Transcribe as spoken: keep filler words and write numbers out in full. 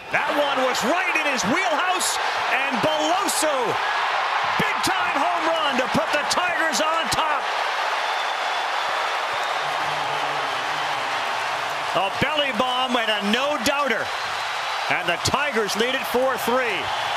That one was right in his wheelhouse, and Beloso, big-time home run to put the Tigers on top. A belly bomb and a no-doubter, and the Tigers lead it four three.